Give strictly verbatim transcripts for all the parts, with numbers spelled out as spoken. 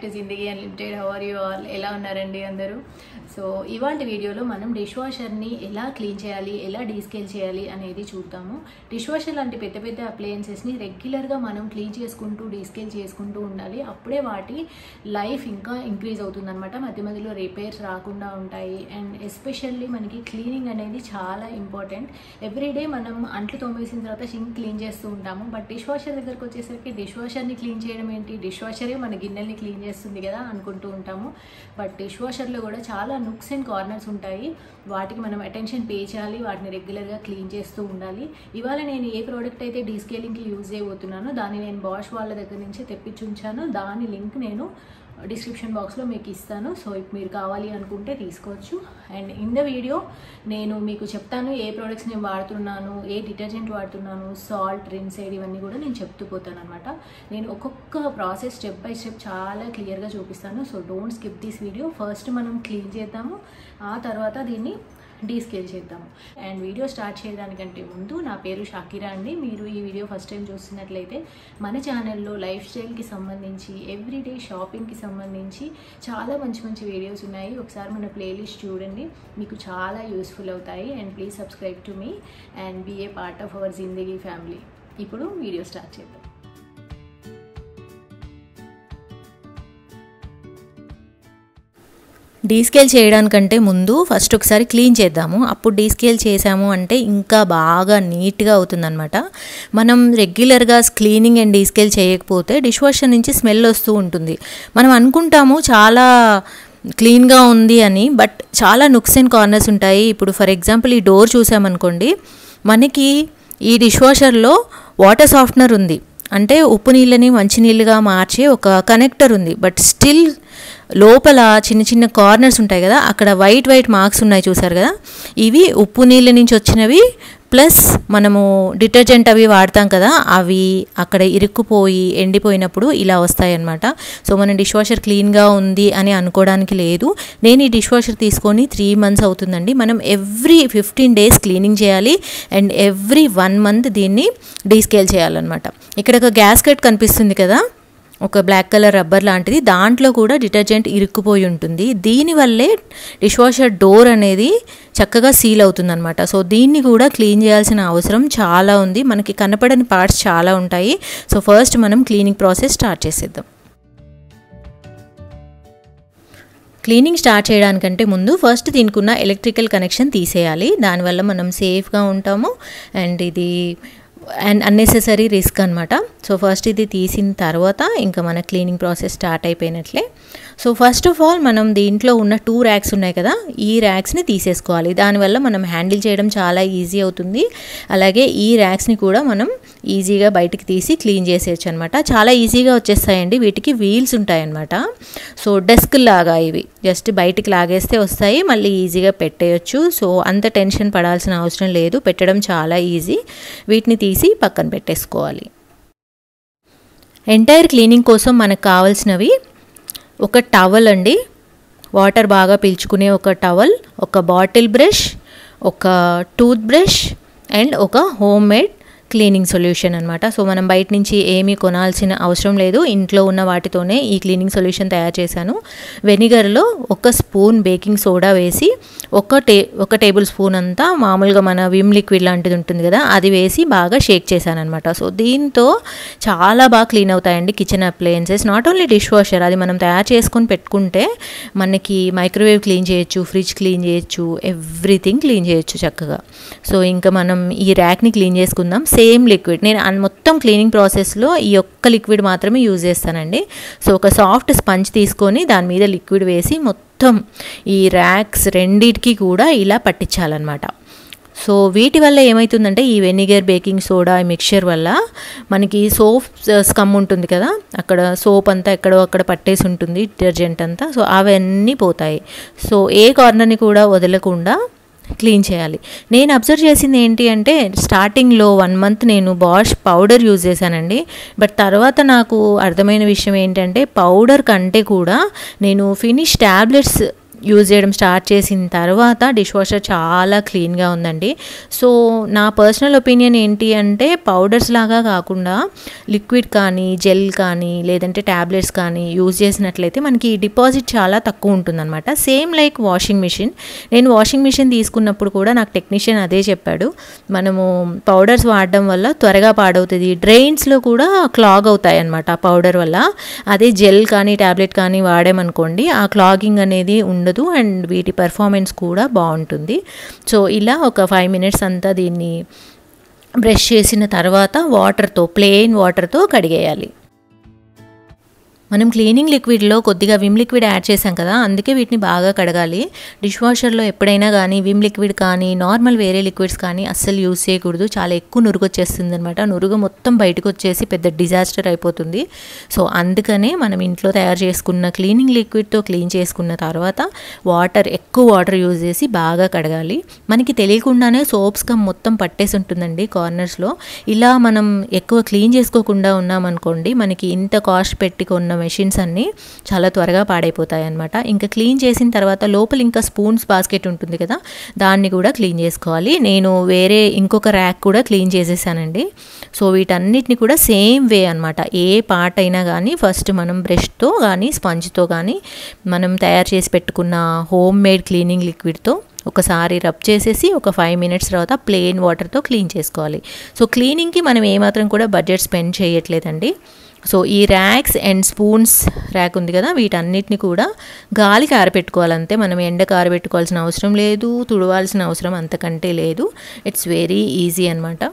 To Zindagi unlimited. How are you all? ఎలా ఉన్నారండి అందరూ? సో ఇవాళ వీడియోలో మనం డిష్ వాషర్ని ఎలా క్లీన్ చేయాలి, ఎలా డీస్కేల్ చేయాలి అనేది చూద్దాము. డిష్ వాషర్ లాంటి పెద్ద పెద్ద అప్లయన్సెస్ని రెగ్యులర్గా మనం క్లీన్ చేసుకుంటూ డీస్కేల్ చేసుకుంటూ ఉండాలి. అప్పుడే వాటి లైఫ్ ఇంకా ఇంక్రీజ్ అవుతుందన్నమాట. మధ్య మధ్యలో రిపేర్స్ రాకుండా ఉంటాయి. అండ్ ఎస్పెషల్లీ మనకి క్లీనింగ్ అనేది చాలా ఇంపార్టెంట్. ఎవ్రీడే మనం అంట్లు తోమేసిన తర్వాత సింక్ క్లీన్ చేస్తూ ఉంటాము. బట్ డిష్ వాషర్ దగ్గరకు వచ్చేసరికి డిష్ వాషర్ని క్లీన్ చేయడం ఏంటి, డిష్ వాషరే మన గిన్నెల్ని క్లీన్ చేస్తుంది కదా అనుకుంటూ ఉంటాము. బట్ డిష్ వాషర్లో కూడా చాలా నుక్స్ అండ్ కార్నర్స్ ఉంటాయి. వాటికి మనం అటెన్షన్ పే చేయాలి, వాటిని రెగ్యులర్గా క్లీన్ చేస్తూ ఉండాలి. ఇవాళ నేను ఏ ప్రోడక్ట్ అయితే డీస్కేలింగ్కి యూజ్ చేయబోతున్నానో దాన్ని నేను బాష్ వాళ్ళ దగ్గర నుంచి తెప్పించి ఉంచాను. దాని లింక్ నేను డిస్క్రిప్షన్ బాక్స్లో మీకు ఇస్తాను. సో ఇప్పుడు మీరు కావాలి అనుకుంటే తీసుకోవచ్చు. అండ్ ఇన్ ద వీడియో నేను మీకు చెప్తాను ఏ ప్రోడక్ట్స్ నేను వాడుతున్నాను, ఏ డిటర్జెంట్ వాడుతున్నాను, సాల్ట్, రిన్సైడ్, ఇవన్నీ కూడా నేను చెప్తూ పోతాను అనమాట. నేను ఒక్కొక్క ప్రాసెస్ స్టెప్ బై స్టెప్ చాలా క్లియర్గా చూపిస్తాను. So don't skip this video. First మనం క్లీన్ చేద్దాము, ఆ తర్వాత దీన్ని డీస్కేల్ చేద్దాము. అండ్ వీడియో స్టార్ట్ చేయడానికంటే ముందు నా పేరు షాకిరా అండి. మీరు ఈ వీడియో ఫస్ట్ టైం చూస్తున్నట్లయితే మన ఛానల్లో లైఫ్ స్టైల్కి సంబంధించి, ఎవ్రీడే షాపింగ్కి సంబంధించి చాలా మంచి మంచి వీడియోస్ ఉన్నాయి. ఒకసారి మన ప్లేలిస్ట్ చూడండి, మీకు చాలా యూస్ఫుల్ అవుతాయి. And please subscribe to me and be a part of our Zindagi family. ఇప్పుడు వీడియో స్టార్ట్ చేద్దాం. డీస్కేల్ చేయడానికంటే ముందు ఫస్ట్ ఒకసారి క్లీన్ చేద్దాము. అప్పుడు డీస్కేల్ చేసాము అంటే ఇంకా బాగా నీట్గా అవుతుందన్నమాట. మనం రెగ్యులర్గా క్లీనింగ్ అండ్ డీస్కేల్ చేయకపోతే డిష్ వాషర్ నుంచి స్మెల్ వస్తూ ఉంటుంది. మనం అనుకుంటాము చాలా క్లీన్గా ఉంది అని, బట్ చాలా నుక్స్ అండ్ కార్నర్స్ ఉంటాయి. ఇప్పుడు ఫర్ ఎగ్జాంపుల్ ఈ డోర్ చూసామనుకోండి, మనకి ఈ డిష్ వాషర్లో వాటర్ సాఫ్ట్నర్ ఉంది, అంటే ఉప్పు నీళ్ళని మంచినీళ్ళుగా మార్చే ఒక కనెక్టర్ ఉంది. బట్ స్టిల్ లోపల చిన్న చిన్న కార్నర్స్ ఉంటాయి కదా, అక్కడ వైట్ వైట్ మార్క్స్ ఉన్నాయి చూసారు కదా, ఇవి ఉప్పు నీళ్ళ నుంచి వచ్చినవి. ప్లస్ మనము డిటర్జెంట్ అవి వాడతాం కదా, అవి అక్కడ ఇరుక్కుపోయి ఎండిపోయినప్పుడు ఇలా వస్తాయి అన్నమాట. సో మనం డిష్ వాషర్ క్లీన్గా ఉంది అని అనుకోవడానికి లేదు. నేను ఈ డిష్ వాషర్ తీసుకొని త్రీ మంత్స్ అవుతుందండి. మనం ఎవ్రీ ఫిఫ్టీన్ డేస్ క్లీనింగ్ చేయాలి అండ్ ఎవ్రీ వన్ మంత్ దీన్ని డీస్కేల్ చేయాలన్నమాట. ఇక్కడ ఒక గ్యాస్కెట్ కనిపిస్తుంది కదా, ఒక బ్లాక్ కలర్ రబ్బర్ లాంటిది, దాంట్లో కూడా డిటర్జెంట్ ఇరుక్కుపోయి ఉంటుంది. దీనివల్లే డిష్ వాషర్ డోర్ అనేది చక్కగా సీల్ అవుతుందన్నమాట. సో దీన్ని కూడా క్లీన్ చేయాల్సిన అవసరం చాలా ఉంది. మనకి కనపడని పార్ట్స్ చాలా ఉంటాయి. సో ఫస్ట్ మనం క్లీనింగ్ ప్రాసెస్ స్టార్ట్ చేసేద్దాం. క్లీనింగ్ స్టార్ట్ చేయడానికంటే ముందు ఫస్ట్ దీనికి ఉన్న ఎలక్ట్రికల్ కనెక్షన్ తీసేయాలి. దానివల్ల మనం సేఫ్గా ఉంటాము అండ్ ఇది అండ్ అన్నెసెసరీ రిస్క్ అనమాట. సో ఫస్ట్ ఇది తీసిన తర్వాత ఇంకా మన క్లీనింగ్ ప్రాసెస్ స్టార్ట్ అయిపోయినట్లే. సో ఫస్ట్ ఆఫ్ ఆల్ మనం దీంట్లో ఉన్న టూ ర్యాక్స్ ఉన్నాయి కదా, ఈ ర్యాక్స్ని తీసేసుకోవాలి. దానివల్ల మనం హ్యాండిల్ చేయడం చాలా ఈజీ అవుతుంది. అలాగే ఈ ర్యాక్స్ని కూడా మనం ఈజీగా బయటికి తీసి క్లీన్ చేసేయచ్చు అనమాట. చాలా ఈజీగా వచ్చేస్తాయండి. వీటికి వీల్స్ ఉంటాయన్నమాట. సో డెస్క్ లాగా ఇవి జస్ట్ బయటికి లాగేస్తే వస్తాయి, మళ్ళీ ఈజీగా పెట్టేయచ్చు. సో అంత టెన్షన్ పడాల్సిన అవసరం లేదు, పెట్టడం చాలా ఈజీ. వీటిని తీసి పక్కన పెట్టేసుకోవాలి. ఎంటైర్ క్లీనింగ్ కోసం మనకు కావాల్సినవి ఒక టవల్ అండి, వాటర్ బాగా పీల్చుకునే ఒక టవల్, ఒక బాటిల్ బ్రష్, ఒక టూత్ బ్రష్ అండ్ ఒక హోమ్ మేడ్ క్లీనింగ్ సొల్యూషన్ అనమాట. సో మనం బయట నుంచి ఏమీ కొనాల్సిన అవసరం లేదు, ఇంట్లో ఉన్న వాటితోనే ఈ క్లీనింగ్ సొల్యూషన్ తయారు చేశాను. వెనిగర్లో ఒక స్పూన్ బేకింగ్ సోడా వేసి ఒక టే ఒక టేబుల్ స్పూన్ అంతా మామూలుగా మన విమ్ లిక్విడ్ లాంటిది ఉంటుంది కదా, అది వేసి బాగా షేక్ చేశాను అనమాట. సో దీంతో చాలా బాగా క్లీన్ అవుతాయండి kitchen appliances. Not only dishwasher, అది మనం తయారు చేసుకొని పెట్టుకుంటే మనకి మైక్రోవేవ్ క్లీన్ చేయొచ్చు, ఫ్రిడ్జ్ క్లీన్ చేయొచ్చు, ఎవ్రీథింగ్ క్లీన్ చేయొచ్చు చక్కగా. సో ఇంకా మనం ఈ ర్యాక్ని క్లీన్ చేసుకుందాం. సేమ్ లిక్విడ్, నేను మొత్తం క్లీనింగ్ ప్రాసెస్లో ఈ ఒక్క లిక్విడ్ మాత్రమే యూజ్ చేస్తానండి. సో ఒక సాఫ్ట్ స్పంజ్ తీసుకొని దాని మీద లిక్విడ్ వేసి మొత్తం ఈ ర్యాక్స్ రెండిటికి కూడా ఇలా పట్టించాలన్నమాట. సో వీటి వల్ల ఏమవుతుందంటే ఈ వెనిగర్, బేకింగ్ సోడా మిక్చర్ వల్ల మనకి సోప్ స్కమ్ ఉంటుంది కదా, అక్కడ సోప్ అంతా ఎక్కడో అక్కడ పట్టేసి ఉంటుంది డిటర్జెంట్ అంతా. సో అవన్నీ పోతాయి. సో ఏ కార్నర్ని కూడా వదలకుండా క్లీన్ చేయాలి. నేను అబ్జర్వ్ చేసింది ఏంటి అంటే స్టార్టింగ్లో వన్ మంత్ నేను బాష్ పౌడర్ యూజ్ చేశానండి. బట్ తర్వాత నాకు అర్థమైన విషయం ఏంటంటే పౌడర్ కంటే కూడా నేను ఫినిష్ ట్యాబ్లెట్స్ యూజ్ చేయడం స్టార్ట్ చేసిన తర్వాత డిష్ వాషర్ చాలా క్లీన్గా ఉందండి. సో నా పర్సనల్ ఒపీనియన్ ఏంటి అంటే పౌడర్స్ లాగా కాకుండా లిక్విడ్ కానీ జెల్ కానీ లేదంటే ట్యాబ్లెట్స్ కానీ యూజ్ చేసినట్లయితే మనకి డిపాజిట్ చాలా తక్కువ ఉంటుందన్నమాట. Same like washing machine. నేను వాషింగ్ మిషన్ తీసుకున్నప్పుడు కూడా నాకు టెక్నీషియన్ అదే చెప్పాడు, మనము పౌడర్స్ వాడడం వల్ల త్వరగా పాడవుతుంది, డ్రైన్స్లో కూడా క్లాగ్ అవుతాయి అన్నమాట ఆ పౌడర్ వల్ల. అదే జెల్ కానీ ట్యాబ్లెట్ కానీ వాడామనుకోండి ఆ క్లాగింగ్ అనేది ఉండదు అండ్ వీటి పర్ఫార్మెన్స్ కూడా బాగుంటుంది. సో ఇలా ఒక ఫైవ్ మినిట్స్ అంతా దీన్ని బ్రష్ చేసిన తర్వాత వాటర్తో ప్లెయిన్ వాటర్తో కడిగేయాలి. మనం క్లీనింగ్ లిక్విడ్లో కొద్దిగా విమ్ లిక్విడ్ యాడ్ చేసాం కదా, అందుకే వీటిని బాగా కడగాలి. డిష్ వాషర్లో ఎప్పుడైనా కానీ విమ్ లిక్విడ్ కానీ నార్మల్ వేరే లిక్విడ్స్ కానీ అస్సలు యూజ్ చేయకూడదు. చాలా ఎక్కువ నురుగు వచ్చేస్తుంది అనమాట. నురుగు మొత్తం బయటకు వచ్చేసి పెద్ద డిజాస్టర్ అయిపోతుంది. సో అందుకనే మనం ఇంట్లో తయారు చేసుకున్న క్లీనింగ్ లిక్విడ్తో క్లీన్ చేసుకున్న తర్వాత వాటర్ ఎక్కువ వాటర్ యూజ్ చేసి బాగా కడగాలి. మనకి తెలియకుండానే సోప్స్ కమ్ మొత్తం పట్టేసి ఉంటుందండి కార్నర్స్లో. ఇలా మనం ఎక్కువ క్లీన్ చేసుకోకుండా ఉన్నామనుకోండి మనకి ఇంత కాస్ట్ పెట్టి కొన్న మెషిన్స్ అన్నీ చాలా త్వరగా పాడైపోతాయి అన్నమాట. ఇంకా క్లీన్ చేసిన తర్వాత లోపల ఇంకా స్పూన్స్ బాస్కెట్ ఉంటుంది కదా, దాన్ని కూడా క్లీన్ చేసుకోవాలి. నేను వేరే ఇంకొక ర్యాక్ కూడా క్లీన్ చేసేసానండి. సో వీటన్నిటిని కూడా సేమ్ వే అనమాట. ఏ పార్ట్ అయినా కానీ ఫస్ట్ మనం బ్రష్తో కానీ స్పంజ్తో కానీ మనం తయారు చేసి పెట్టుకున్న హోమ్ మేడ్ క్లీనింగ్ లిక్విడ్తో ఒకసారి రబ్ చేసేసి ఒక ఫైవ్ మినిట్స్ తర్వాత ప్లెయిన్ వాటర్తో క్లీన్ చేసుకోవాలి. సో క్లీనింగ్కి మనం ఏమాత్రం కూడా బడ్జెట్ స్పెండ్ చేయట్లేదండి. సో ఈ ర్యాక్స్ అండ్ స్పూన్స్ ర్యాక్ ఉంది కదా, వీటన్నిటిని కూడా గాలికి ఆరబెట్టుకోవాలంతే. మనం ఎండకు ఆరబెట్టుకోవాల్సిన అవసరం లేదు, తుడవాల్సిన అవసరం అంతకంటే లేదు. ఇట్స్ వెరీ ఈజీ అనమాట.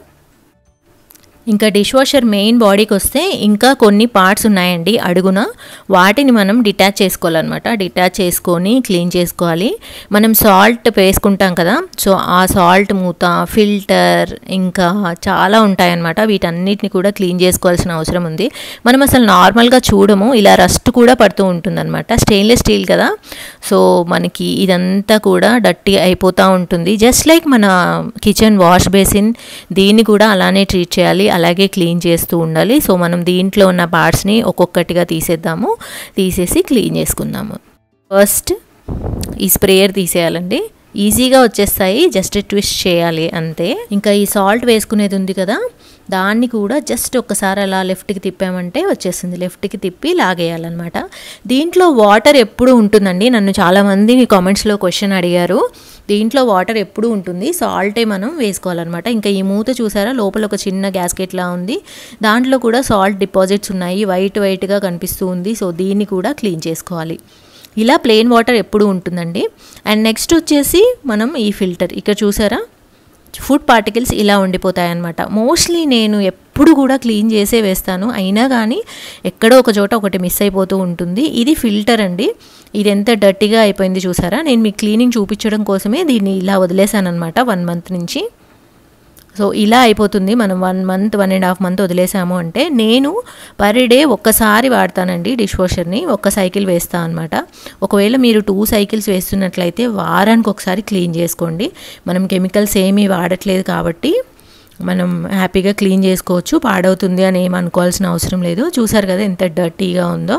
ఇంకా డిష్ వాషర్ మెయిన్ బాడీకి వస్తే ఇంకా కొన్ని పార్ట్స్ ఉన్నాయండి అడుగున, వాటిని మనం డిటాచ్ చేసుకోవాలన్నమాట. డిటాచ్ చేసుకొని క్లీన్ చేసుకోవాలి. మనం సాల్ట్ వేసుకుంటాం కదా, సో ఆ సాల్ట్ మూత, ఫిల్టర్ ఇంకా చాలా ఉంటాయన్నమాట. వీటన్నిటిని కూడా క్లీన్ చేసుకోవాల్సిన అవసరం ఉంది. మనం అసలు నార్మల్గా చూడము, ఇలా రస్ట్ కూడా పడుతూ ఉంటుందన్నమాట. స్టెయిన్లెస్ స్టీల్ కదా, సో మనకి ఇదంతా కూడా డర్టీ అయిపోతూ ఉంటుంది. జస్ట్ లైక్ మన కిచెన్ వాష్ బేసిన్, దీన్ని కూడా అలానే ట్రీట్ చేయాలి, అలాగే క్లీన్ చేస్తూ ఉండాలి. సో మనం దీంట్లో ఉన్న పార్ట్స్ని ఒక్కొక్కటిగా తీసేద్దాము, తీసేసి క్లీన్ చేసుకుందాము. ఫస్ట్ ఈ స్ప్రేయర్ తీసేయాలండి. ఈజీగా వచ్చేస్తాయి, జస్ట్ ట్విస్ట్ చేయాలి అంతే. ఇంకా ఈ సాల్ట్ వేసుకునేది ఉంది కదా, దాన్ని కూడా జస్ట్ ఒక్కసారి అలా లెఫ్ట్కి తిప్పామంటే వచ్చేస్తుంది. లెఫ్ట్కి తిప్పి లాగేయాలన్నమాట. దీంట్లో వాటర్ ఎప్పుడు ఉంటుందండి, నన్ను చాలామంది మీ కామెంట్స్లో క్వశ్చన్ అడిగారు. దీంట్లో వాటర్ ఎప్పుడు ఉంటుంది, సాల్టే మనం వేసుకోవాలన్నమాట. ఇంకా ఈ మూత చూసారా, లోపల ఒక చిన్న గ్యాస్కెట్లా ఉంది, దాంట్లో కూడా సాల్ట్ డిపాజిట్స్ ఉన్నాయి, వైట్ వైట్గా కనిపిస్తూ ఉంది. సో దీన్ని కూడా క్లీన్ చేసుకోవాలి. ఇలా ప్లెయిన్ వాటర్ ఎప్పుడు ఉంటుందండి. అండ్ నెక్స్ట్ వచ్చేసి మనం ఈ ఫిల్టర్, ఇక్కడ చూసారా ఫుడ్ పార్టికల్స్ ఇలా ఉండిపోతాయి అన్నమాట. మోస్ట్లీ నేను ఎప్పుడు కూడా క్లీన్ చేసే వేస్తాను, అయినా కానీ ఎక్కడో ఒక చోట ఒకటి మిస్ అయిపోతూ ఉంటుంది. ఇది ఫిల్టర్ అండి. ఇది ఎంత డర్టీగా అయిపోయింది చూసారా. నేను మీకు క్లీనింగ్ చూపించడం కోసమే దీన్ని ఇలా వదిలేసాను అనమాట వన్ మంత్ నుంచి. సో ఇలా అయిపోతుంది. మనం one month one and half month వదిలేసాము అంటే, నేను పర్ డే ఒక్కసారి వాడతానండి డిష్ వాషర్ని, ఒక్క సైకిల్ వేస్తాను అనమాట. ఒకవేళ మీరు టూ సైకిల్స్ వేస్తున్నట్లయితే వారానికి ఒకసారి క్లీన్ చేసుకోండి. మనం కెమికల్స్ ఏమీ వాడట్లేదు కాబట్టి మనం హ్యాపీగా క్లీన్ చేసుకోవచ్చు. పాడవుతుంది అని ఏం అనుకోవాల్సిన అవసరం లేదు. చూసారు కదా ఎంత డర్టీగా ఉందో.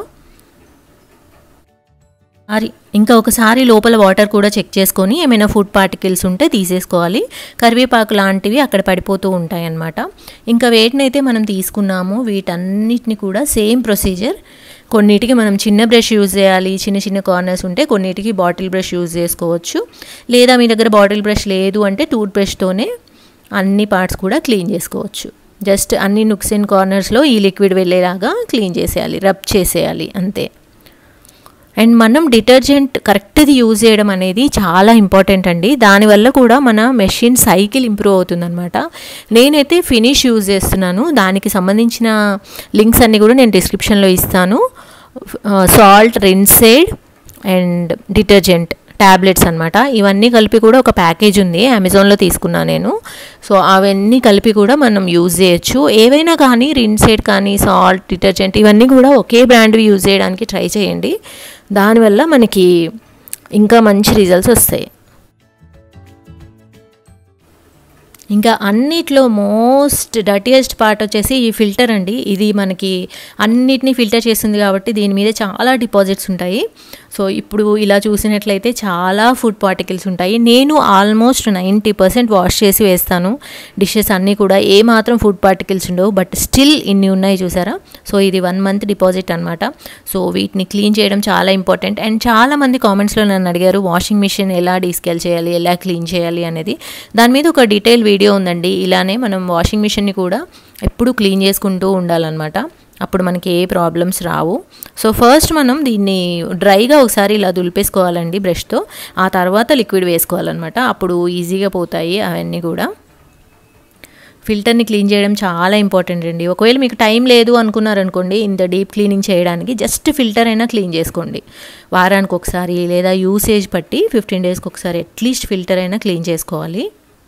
అది ఇంకా ఒకసారి లోపల వాటర్ కూడా చెక్ చేసుకొని ఏమైనా ఫుడ్ పార్టికల్స్ ఉంటే తీసేసుకోవాలి. కరివేపాకు లాంటివి అక్కడ పడిపోతూ ఉంటాయి అన్నమాట. ఇంకా వేటినైతే మనం తీసుకున్నామో వీటన్నిటిని కూడా సేమ్ ప్రొసీజర్. కొన్నిటికి మనం చిన్న బ్రష్ యూజ్ చేయాలి, చిన్న చిన్న కార్నర్స్ ఉంటే కొన్నిటికి బాటిల్ బ్రష్ యూజ్ చేసుకోవచ్చు. లేదా మీ దగ్గర బాటిల్ బ్రష్ లేదు అంటే టూత్ బ్రష్తోనే అన్ని పార్ట్స్ కూడా క్లీన్ చేసుకోవచ్చు. జస్ట్ అన్ని నుక్స్ అండ్ కార్నర్స్లో ఈ లిక్విడ్ వెళ్ళేలాగా క్లీన్ చేసేయాలి, రబ్ చేసేయాలి అంతే. అండ్ మనం డిటర్జెంట్ కరెక్ట్ది యూజ్ చేయడం అనేది చాలా ఇంపార్టెంట్ అండి. దానివల్ల కూడా మన మెషిన్ సైకిల్ ఇంప్రూవ్ అవుతుందన్నమాట. నేనైతే ఫినిష్ యూజ్ చేస్తున్నాను, దానికి సంబంధించిన లింక్స్ అన్నీ కూడా నేను డిస్క్రిప్షన్లో ఇస్తాను. Salt, rinse aid and detergent tablets అనమాట. ఇవన్నీ కలిపి కూడా ఒక ప్యాకేజ్ ఉంది, అమెజాన్లో తీసుకున్నాను నేను. సో అవన్నీ కలిపి కూడా మనం యూజ్ చేయొచ్చు. ఏవైనా కానీ రిన్సైడ్ కానీ సాల్ట్, డిటర్జెంట్ ఇవన్నీ కూడా ఒకే బ్రాండ్వి యూజ్ చేయడానికి ట్రై చేయండి. దానివల్ల మనకి ఇంకా మంచి రిజల్ట్స్ వస్తాయి. ఇంకా అన్నిట్లో మోస్ట్ డర్టియెస్ట్ పార్ట్ వచ్చేసి ఈ ఫిల్టర్ అండి. ఇది మనకి అన్నిటినీ ఫిల్టర్ చేస్తుంది కాబట్టి దీని మీద చాలా డిపాజిట్స్ ఉంటాయి. సో ఇప్పుడు ఇలా చూసినట్లయితే చాలా ఫుడ్ పార్టికల్స్ ఉంటాయి. నేను ఆల్మోస్ట్ నైంటీ పర్సెంట్ వాష్ చేసి వేస్తాను డిషెస్ అన్నీ కూడా, ఏ మాత్రం ఫుడ్ పార్టికల్స్ ఉండవు. బట్ స్టిల్ ఇన్ని ఉన్నాయి చూసారా. సో ఇది వన్ మంత్ డిపాజిట్ అనమాట. సో వీటిని క్లీన్ చేయడం చాలా ఇంపార్టెంట్. అండ్ చాలామంది కామెంట్స్లో నన్ను అడిగారు వాషింగ్ మిషన్ ఎలా డీస్కేల్ చేయాలి, ఎలా క్లీన్ చేయాలి అనేది. దాని మీద ఒక డీటెయిల్ వీడియో ఉందండి. ఇలానే మనం వాషింగ్ మిషన్ని కూడా ఎప్పుడూ క్లీన్ చేసుకుంటూ ఉండాలన్నమాట. అప్పుడు మనకి ఏ ప్రాబ్లమ్స్ రావు. సో ఫస్ట్ మనం దీన్ని డ్రైగా ఒకసారి ఇలా దులిపేసుకోవాలండి బ్రష్తో. ఆ తర్వాత లిక్విడ్ వేసుకోవాలన్నమాట. అప్పుడు ఈజీగా పోతాయి అవన్నీ కూడా. ఫిల్టర్ని క్లీన్ చేయడం చాలా ఇంపార్టెంట్ అండి. ఒకవేళ మీకు టైం లేదు అనుకున్నారనుకోండి ఇంత డీప్ క్లీనింగ్ చేయడానికి, జస్ట్ ఫిల్టర్ అయినా క్లీన్ చేసుకోండి. వారానికి ఒకసారి లేదా యూసేజ్ బట్టి ఫిఫ్టీన్ డేస్కి ఒకసారి అట్లీస్ట్ ఫిల్టర్ అయినా క్లీన్ చేసుకోవాలి.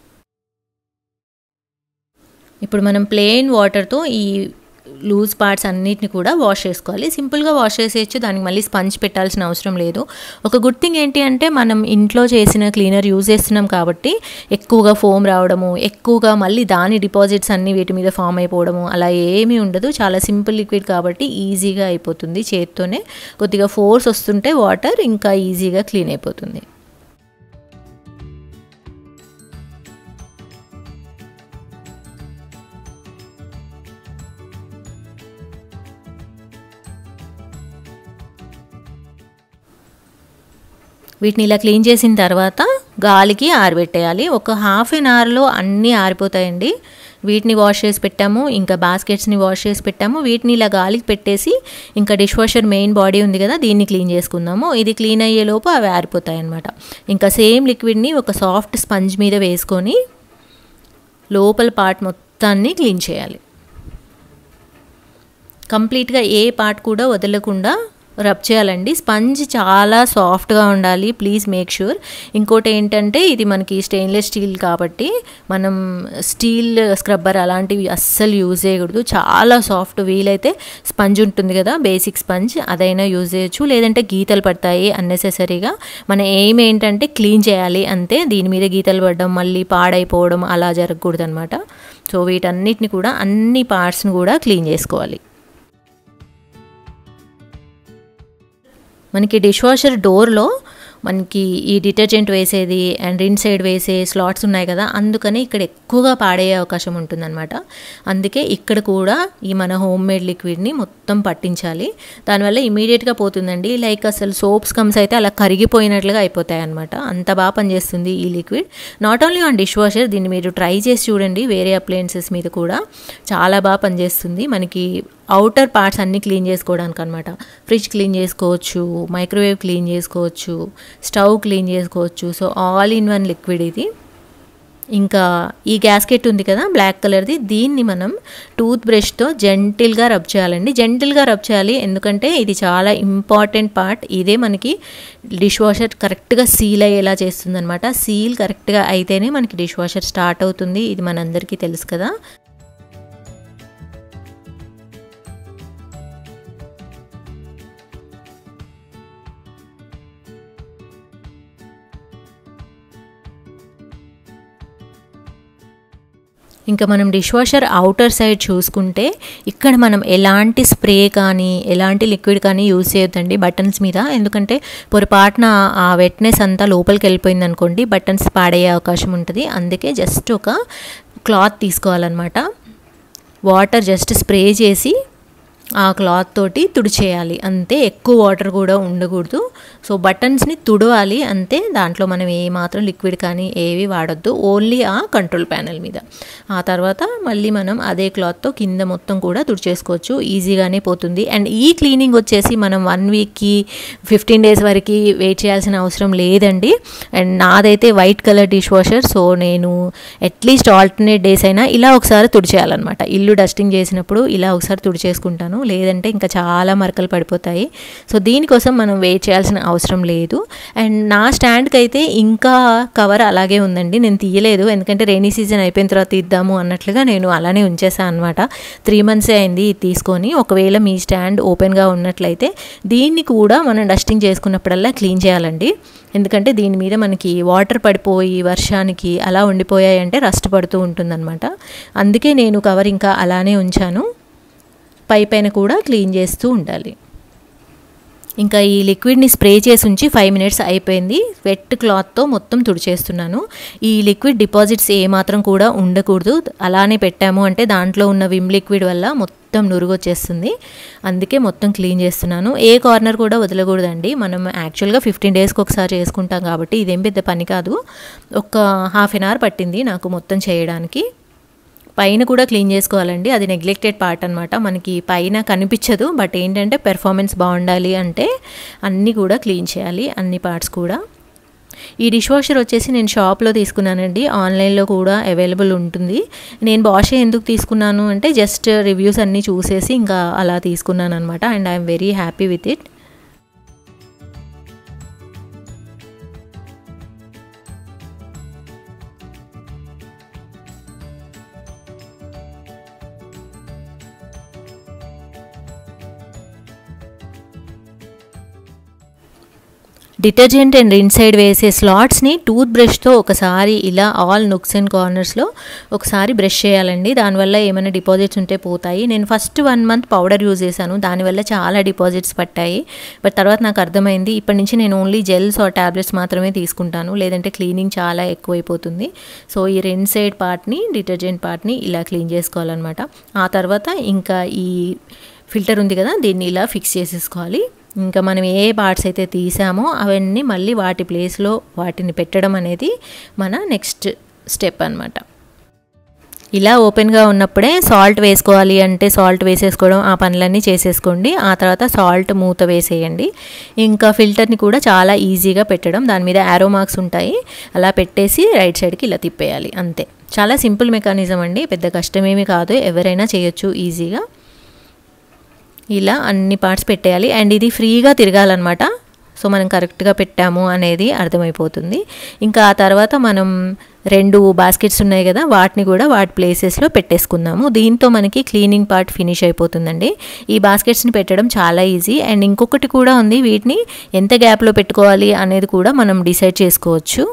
ఇప్పుడు మనం ప్లెయిన్ వాటర్తో ఈ లూజ్ పార్ట్స్ అన్నిటిని కూడా వాష్ చేసుకోవాలి. సింపుల్గా వాష్ చేసేయచ్చు, దానికి మళ్ళీ స్పంజ్ పెట్టాల్సిన అవసరం లేదు. ఒక గుడ్ థింగ్ ఏంటి అంటే మనం ఇంట్లో చేసిన క్లీనర్ యూజ్ చేస్తున్నాం కాబట్టి ఎక్కువగా ఫోమ్ రావడము, ఎక్కువగా మళ్ళీ దాని డిపాజిట్స్ అన్నీ వీటి మీద ఫామ్ అయిపోవడము అలా ఏమీ ఉండదు. చాలా సింపుల్ లిక్విడ్ కాబట్టి ఈజీగా అయిపోతుంది. చేత్తోనే కొద్దిగా ఫోర్స్ వస్తుంటే వాటర్ ఇంకా ఈజీగా క్లీన్ అయిపోతుంది. వీటిని ఇలా క్లీన్ చేసిన తర్వాత గాలికి ఆరబెట్టేయాలి. ఒక హాఫ్ అన్ అవర్లో అన్నీ ఆరిపోతాయండి. వీటిని వాష్ చేసి పెట్టాము, ఇంకా బాస్కెట్స్ని వాష్ చేసి పెట్టాము. వీటిని ఇలా గాలికి పెట్టేసి ఇంకా డిష్ వాషర్ మెయిన్ బాడీ ఉంది కదా దీన్ని క్లీన్ చేసుకుందాము. ఇది క్లీన్ అయ్యేలోపు అవి ఆరిపోతాయి అన్నమాట. ఇంకా సేమ్ లిక్విడ్ని ఒక సాఫ్ట్ స్పంజ్ మీద వేసుకొని లోపల పార్ట్ మొత్తాన్ని క్లీన్ చేయాలి. కంప్లీట్గా ఏ పార్ట్ కూడా వదలకుండా రబ్ చేయాలండి. స్పంజ్ చాలా సాఫ్ట్గా ఉండాలి, ప్లీజ్ మేక్ ష్యూర్. ఇంకోటి ఏంటంటే ఇది మనకి స్టెయిన్లెస్ స్టీల్ కాబట్టి మనం స్టీల్ స్క్రబ్బర్ అలాంటివి అస్సలు యూజ్ చేయకూడదు. చాలా సాఫ్ట్, వీలైతే స్పంజ్ ఉంటుంది కదా బేసిక్ స్పంజ్, అదైనా యూజ్ చేయొచ్చు. లేదంటే గీతలు పడతాయి అన్నెసెసరీగా. మన ఎయిమ్ ఏంటంటే క్లీన్ చేయాలి అంతే. దీని మీద గీతలు పడడం మళ్ళీ పాడైపోవడం అలా జరగకూడదు అనమాట. సో వీటన్నిటిని కూడా అన్ని పార్ట్స్ని కూడా క్లీన్ చేసుకోవాలి. మనకి డిష్ వాషర్ డోర్లో మనకి ఈ డిటర్జెంట్ వేసేది అండ్ రిన్ సైడ్ వేసే స్లాట్స్ ఉన్నాయి కదా, అందుకని ఇక్కడ ఎక్కువగా పాడయ్యే అవకాశం ఉంటుందన్నమాట. అందుకే ఇక్కడ కూడా ఈ మన హోమ్ మేడ్ లిక్విడ్ని మొత్తం పట్టించాలి. దానివల్ల ఇమీడియట్గా పోతుందండి. లైక్ అసలు సోప్స్ కమ్స్ అయితే అలా కరిగిపోయినట్లుగా అయిపోతాయి అనమాట. అంత బాగా పనిచేస్తుంది ఈ liquid. Not only on dishwasher, దీన్ని మీరు ట్రై చేసి చూడండి వేరే అప్లయన్సెస్ మీద కూడా చాలా బాగా పనిచేస్తుంది. మనకి అవుటర్ పార్ట్స్ అన్నీ క్లీన్ చేసుకోవడానికి అనమాట. ఫ్రిడ్జ్ క్లీన్ చేసుకోవచ్చు, మైక్రోవేవ్ క్లీన్ చేసుకోవచ్చు, స్టవ్ క్లీన్ చేసుకోవచ్చు. So all in one liquid ఇది. ఇంకా ఈ గ్యాస్కెట్ ఉంది కదా బ్లాక్ కలర్ది, దీన్ని మనం టూత్ బ్రష్తో జెంటిల్గా రబ్ చేయాలండి. జెంటిల్గా రబ్ చేయాలి ఎందుకంటే ఇది చాలా ఇంపార్టెంట్ పార్ట్. ఇదే మనకి డిష్ వాషర్ కరెక్ట్గా సీల్ అయ్యేలా చేస్తుంది అనమాట. సీల్ కరెక్ట్గా అయితేనే మనకి డిష్ వాషర్ స్టార్ట్ అవుతుంది. ఇది మనందరికీ తెలుసు కదా. ఇంకా మనం డిష్ వాషర్ అవుటర్ సైడ్ చూసుకుంటే ఇక్కడ మనం ఎలాంటి స్ప్రే కానీ ఎలాంటి లిక్విడ్ కానీ యూజ్ చేయొద్దండి బటన్స్ మీద. ఎందుకంటే పొరపాటున ఆ వెట్నెస్ అంతా లోపలికి వెళ్ళిపోయింది అనుకోండి బటన్స్ పాడయ్యే అవకాశం ఉంటుంది. అందుకే జస్ట్ ఒక క్లాత్ తీసుకోవాలన్నమాట. వాటర్ జస్ట్ స్ప్రే చేసి ఆ క్లాత్ తోటి తుడిచేయాలి అంతే. ఎక్కువ వాటర్ కూడా ఉండకూడదు. సో బటన్స్ని తుడవాలి అంతే. దాంట్లో మనం ఏ మాత్రం లిక్విడ్ కానీ ఏవి వాడొద్దు, ఓన్లీ ఆ కంట్రోల్ ప్యానెల్ మీద. ఆ తర్వాత మళ్ళీ మనం అదే క్లాత్తో కింద మొత్తం కూడా తుడిచేసుకోవచ్చు, ఈజీగానే పోతుంది. అండ్ ఈ క్లీనింగ్ వచ్చేసి మనం వన్ వీక్కి ఫిఫ్టీన్ డేస్ వరకు వెయిట్ చేయాల్సిన అవసరం లేదండి. అండ్ నాదైతే white colour dishwasher, so నేను అట్లీస్ట్ ఆల్టర్నేట్ డేస్ అయినా ఇలా ఒకసారి తుడిచేయాలన్నమాట. ఇల్లు డస్టింగ్ చేసినప్పుడు ఇలా ఒకసారి తుడిచేసుకుంటాను. లేదంటే ఇంకా చాలా మరకలు పడిపోతాయి. సో దీనికోసం మనం వెయిట్ చేయాల్సిన అవసరం లేదు. అండ్ నా స్టాండ్కి అయితే ఇంకా కవర్ అలాగే ఉందండి, నేను తీయలేదు ఎందుకంటే రెయినీ సీజన్ అయిపోయిన తర్వాత తీద్దాము అన్నట్లుగా నేను అలానే ఉంచేసాను అనమాట. త్రీ మంత్సే అయింది ఇది తీసుకొని. ఒకవేళ మీ స్టాండ్ ఓపెన్గా ఉన్నట్లయితే దీన్ని కూడా మనం డస్టింగ్ చేసుకున్నప్పుడల్లా క్లీన్ చేయాలండి. ఎందుకంటే దీని మీద మనకి వాటర్ పడిపోయి వర్షానికి అలా ఉండిపోయాయంటే రస్ట్ పడుతూ ఉంటుందన్నమాట. అందుకే నేను కవర్ ఇంకా అలానే ఉంచాను. పై పైన కూడా క్లీన్ చేస్తూ ఉండాలి. ఇంకా ఈ లిక్విడ్ని స్ప్రే చేసి ఉంచి ఫైవ్ మినిట్స్ అయిపోయింది. వెట్ క్లాత్తో మొత్తం తుడిచేస్తున్నాను. ఈ లిక్విడ్ డిపాజిట్స్ ఏమాత్రం కూడా ఉండకూడదు. అలానే పెట్టాము అంటే దాంట్లో ఉన్న విమ్ లిక్విడ్ వల్ల మొత్తం నురుగు వచ్చేస్తుంది. అందుకే మొత్తం క్లీన్ చేస్తున్నాను. ఏ కార్నర్ కూడా వదలకూడదండి. మనం యాక్చువల్గా ఫిఫ్టీన్ డేస్కి ఒకసారి చేసుకుంటాం కాబట్టి ఇదేం పెద్ద పని కాదు. ఒక హాఫ్ అన్ అవర్ పట్టింది నాకు మొత్తం చేయడానికి. పైన కూడా క్లీన్ చేసుకోవాలండి, అది నెగ్లెక్టెడ్ పార్ట్ అనమాట. మనకి పైన కనిపించదు, బట్ ఏంటంటే పెర్ఫార్మెన్స్ బాగుండాలి అంటే అన్నీ కూడా క్లీన్ చేయాలి, అన్ని పార్ట్స్ కూడా. ఈ డిష్ వాషర్ వచ్చేసి నేను షాప్లో తీసుకున్నానండి, ఆన్లైన్లో కూడా అవైలబుల్ ఉంటుంది. నేను బాషే ఎందుకు తీసుకున్నాను అంటే జస్ట్ రివ్యూస్ అన్నీ చూసేసి ఇంకా అలా తీసుకున్నాను అనమాట. And I'm very happy with it. Detergent and inside వేసే స్లాట్స్ని టూత్ బ్రష్తో ఒకసారి ఇలా ఆల్ నుక్స్ అండ్ కార్నర్స్లో ఒకసారి బ్రష్ చేయాలండి. దానివల్ల ఏమైనా డిపాజిట్స్ ఉంటే పోతాయి. నేను first one month powder use చేశాను, దానివల్ల చాలా డిపాజిట్స్ పట్టాయి. బట్ తర్వాత నాకు అర్థమైంది ఇప్పటి నుంచి నేను ఓన్లీ జెల్స్ ఆర్ ట్యాబ్లెట్స్ మాత్రమే తీసుకుంటాను, లేదంటే క్లీనింగ్ చాలా ఎక్కువైపోతుంది. సో ఈ రెండు సైడ్ పార్ట్ని డిటర్జెంట్ పార్ట్ని ఇలా క్లీన్ చేసుకోవాలన్నమాట. ఆ తర్వాత ఇంకా ఈ ఫిల్టర్ ఉంది కదా, దీన్ని ఇలా ఫిక్స్ చేసేసుకోవాలి. ఇంకా మనం ఏ పార్ట్స్ అయితే తీసామో అవన్నీ మళ్ళీ వాటి ప్లేస్లో వాటిని పెట్టడం అనేది మన నెక్స్ట్ స్టెప్ అనమాట. ఇలా ఓపెన్గా ఉన్నప్పుడే సాల్ట్ వేసుకోవాలి అంటే సాల్ట్ వేసేసుకోవడం, ఆ పనులన్నీ చేసేసుకోండి. ఆ తర్వాత సాల్ట్ మూత వేసేయండి. ఇంకా ఫిల్టర్ని కూడా చాలా ఈజీగా పెట్టడం, దాని మీద యారో మార్క్స్ ఉంటాయి, అలా పెట్టేసి రైట్ సైడ్కి ఇలా తిప్పేయాలి, అంతే. చాలా సింపుల్ మెకానిజం అండి, పెద్ద కష్టమేమీ కాదు, ఎవరైనా చేయొచ్చు ఈజీగా. ఇలా అన్ని పార్ట్స్ పెట్టేయాలి. అండ్ ఇది ఫ్రీగా తిరగాలన్నమాట. సో మనం కరెక్ట్గా పెట్టాము అనేది అర్థమైపోతుంది. ఇంకా ఆ తర్వాత మనం రెండు బాస్కెట్స్ ఉన్నాయి కదా, వాటిని కూడా వాటి ప్లేసెస్లో పెట్టేసుకుందాము. దీంతో మనకి క్లీనింగ్ పార్ట్ ఫినిష్ అయిపోతుందండి. ఈ బాస్కెట్స్ని పెట్టడం చాలా ఈజీ. అండ్ ఇంకొకటి కూడా ఉంది, వీటిని ఎంత గ్యాప్లో పెట్టుకోవాలి అనేది కూడా మనం డిసైడ్ చేసుకోవచ్చు.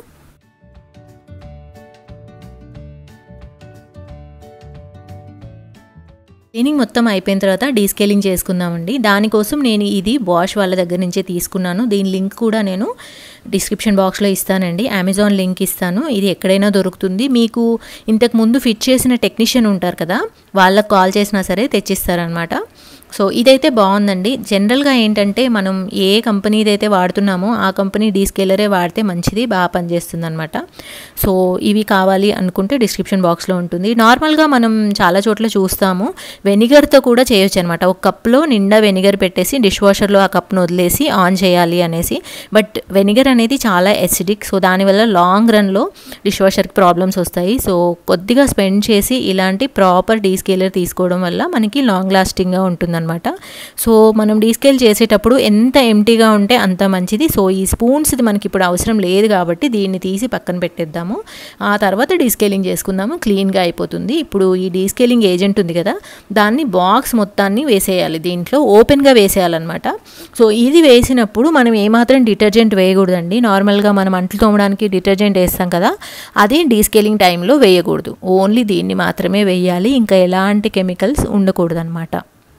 క్లీనింగ్ మొత్తం అయిపోయిన తర్వాత డీస్కేలింగ్ చేసుకుందామండి. దానికోసం నేను ఇది బాష్ వాళ్ళ దగ్గర నుంచే తీసుకున్నాను. దీని లింక్ కూడా నేను డిస్క్రిప్షన్ బాక్స్లో ఇస్తానండి, అమెజాన్ లింక్ ఇస్తాను. ఇది ఎక్కడైనా దొరుకుతుంది. మీకు ఇంతకు ముందు ఫిట్ చేసిన టెక్నీషియన్ ఉంటారు కదా, వాళ్ళకు కాల్ చేసినా సరే తెచ్చిస్తారనమాట. సో ఇదైతే బాగుందండి. జనరల్గా ఏంటంటే మనం ఏ కంపెనీది అయితే వాడుతున్నామో ఆ కంపెనీ డీస్కేలరే వాడితే మంచిది, బాగా పనిచేస్తుంది అనమాట. సో ఇవి కావాలి అనుకుంటే డిస్క్రిప్షన్ బాక్స్లో ఉంటుంది. నార్మల్గా మనం చాలా చోట్ల చూస్తాము వెనిగర్తో కూడా చేయొచ్చు అనమాట. ఒక కప్లో నిండా వెనిగర్ పెట్టేసి డిష్ వాషర్లో ఆ కప్ను వదిలేసి ఆన్ చేయాలి అనేసి. బట్ వెనిగర్ అనేది చాలా ఎసిడిక్, సో దానివల్ల లాంగ్ రన్లో డిష్ వాషర్కి ప్రాబ్లమ్స్ వస్తాయి. సో కొద్దిగా స్పెండ్ చేసి ఇలాంటి ప్రాపర్ డీస్కేలర్ తీసుకోవడం వల్ల మనకి లాంగ్ లాస్టింగ్గా ఉంటుంది అనమాట. సో మనం డీస్కేల్ చేసేటప్పుడు ఎంత ఎంటీగా ఉంటే అంత మంచిది. సో ఈ స్పూన్స్ది మనకి ఇప్పుడు అవసరం లేదు కాబట్టి దీన్ని తీసి పక్కన పెట్టేద్దాము. ఆ తర్వాత డీస్కేలింగ్ చేసుకుందాము, క్లీన్గా అయిపోతుంది. ఇప్పుడు ఈ డీస్కేలింగ్ ఏజెంట్ ఉంది కదా, దాన్ని బాక్స్ మొత్తాన్ని వేసేయాలి, దీంట్లో ఓపెన్గా వేసేయాలన్నమాట. సో ఇది వేసినప్పుడు మనం ఏమాత్రం డిటర్జెంట్ వేయకూడదండి. నార్మల్గా మనం అంట్లు తోమడానికి డిటర్జెంట్ వేస్తాం కదా, అది డీస్కేలింగ్ టైంలో వేయకూడదు. ఓన్లీ దీన్ని మాత్రమే వేయాలి, ఇంకా ఎలాంటి కెమికల్స్ ఉండకూడదు అనమాట.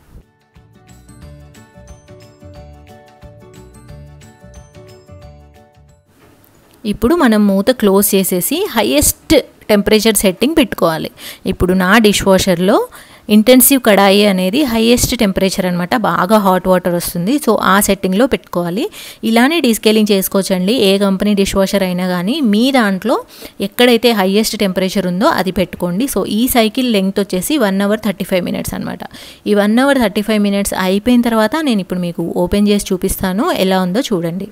ఇప్పుడు మనం మూత క్లోజ్ చేసేసి హైయెస్ట్ టెంపరేచర్ సెట్టింగ్ పెట్టుకోవాలి. ఇప్పుడు నా డిష్ వాషర్లో ఇంటెన్సివ్ కడాయి అనేది హైయెస్ట్ టెంపరేచర్ అనమాట, బాగా హాట్ వాటర్ వస్తుంది. సో ఆ సెట్టింగ్లో పెట్టుకోవాలి. ఇలానే డీస్కేలింగ్ చేసుకోవచ్చండి, ఏ కంపెనీ డిష్ వాషర్ అయినా కానీ మీ దాంట్లో ఎక్కడైతే హైయెస్ట్ టెంపరేచర్ ఉందో అది పెట్టుకోండి. సో ఈ సైకిల్ లెంగ్త్ వచ్చేసి one hour thirty five minutes అనమాట. ఈ one hour thirty five minutes అయిపోయిన తర్వాత నేను ఇప్పుడు మీకు ఓపెన్ చేసి చూపిస్తాను, ఎలా ఉందో చూడండి.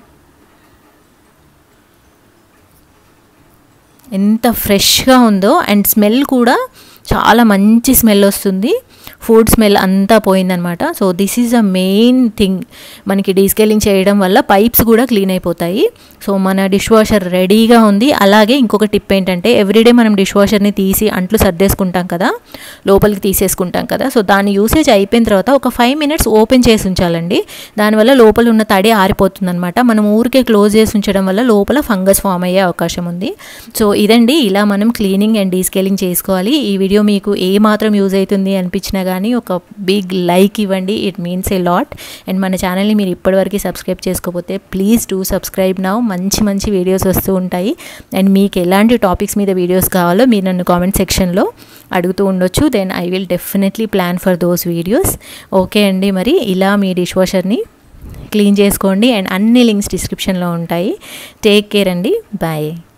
ఎంత ఫ్రెష్గా ఉందో, అండ్ స్మెల్ కూడా చాలా మంచి స్మెల్ వస్తుంది. ఫుడ్ స్మెల్ అంతా పోయిందనమాట. So this is a main thing. మనకి డీస్కేలింగ్ చేయడం వల్ల పైప్స్ కూడా క్లీన్ అయిపోతాయి. సో మన డిష్ వాషర్ రెడీగా ఉంది. అలాగే ఇంకొక టిప్ ఏంటంటే ఎవ్రీడే మనం డిష్ వాషర్ని తీసి అంట్లు సర్దేసుకుంటాం కదా, లోపలికి తీసేసుకుంటాం కదా. సో దాని యూసేజ్ అయిపోయిన తర్వాత ఒక ఫైవ్ మినిట్స్ ఓపెన్ చేసి ఉంచాలండి. దానివల్ల లోపల ఉన్న తడి ఆరిపోతుంది అనమాట. మనం ఊరికే క్లోజ్ చేసి ఉంచడం వల్ల లోపల ఫంగస్ ఫామ్ అయ్యే అవకాశం ఉంది. సో ఇదండి, ఇలా మనం క్లీనింగ్ అండ్ డీస్కేలింగ్ చేసుకోవాలి. ఈ వీడియో మీకు ఏ మాత్రం యూజ్ అవుతుంది అనిపించినా కానీ ఒక బిగ్ లైక్ ఇవ్వండి. It means a lot. And మన ఛానల్ని మీరు ఇప్పటివరకు సబ్స్క్రైబ్ చేసుకోకపోతే ప్లీజ్ డూ సబ్స్క్రైబ్ నౌ. మంచి మంచి వీడియోస్ వస్తూ ఉంటాయి. అండ్ మీకు ఎలాంటి టాపిక్స్ మీద వీడియోస్ కావాలో మీరు నన్ను కామెంట్ సెక్షన్లో అడుగుతూ ఉండొచ్చు. Then I will definitely plan for those videos. Okay అండి, మరి ఇలా మీ డిష్ వాషర్ని క్లీన్ చేసుకోండి. అండ్ అన్ని లింక్స్ డిస్క్రిప్షన్లో ఉంటాయి. టేక్ కేర్ అండి. బాయ్.